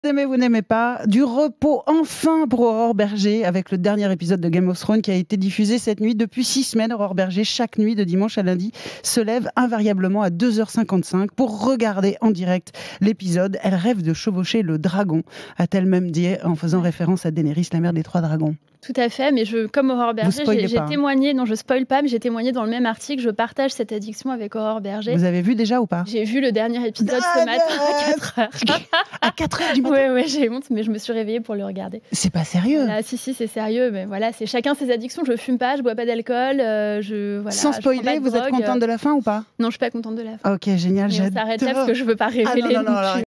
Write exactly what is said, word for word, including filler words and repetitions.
Vous aimez, vous n'aimez pas, du repos enfin pour Aurore Berger avec le dernier épisode de Game of Thrones qui a été diffusé cette nuit. Depuis six semaines, Aurore Berger, chaque nuit de dimanche à lundi, se lève invariablement à deux heures cinquante-cinq pour regarder en direct l'épisode. Elle rêve de chevaucher le dragon, a-t-elle même dit en faisant référence à Daenerys, la mère des trois dragons. Tout à fait, mais je, comme Aurore Berger, j'ai, j'ai témoigné, non je spoil pas, mais j'ai témoigné dans le même article, je partage cette addiction avec Aurore Berger. Vous avez vu déjà ou pas? J'ai vu le dernier épisode ah, ce matin à quatre heures. À quatre heures du matin? Oui, ouais, j'ai honte, mais je me suis réveillée pour le regarder. C'est pas sérieux? Voilà, si, si, c'est sérieux, mais voilà, c'est chacun ses addictions, je fume pas, je bois pas d'alcool, euh, je... Voilà, sans spoiler, vous êtes contente de la fin ou pas? Non, je suis pas contente de la fin. Ok, génial, mais j'adore. on s'arrête là parce que je veux pas révéler. Ah, non, non, non, non,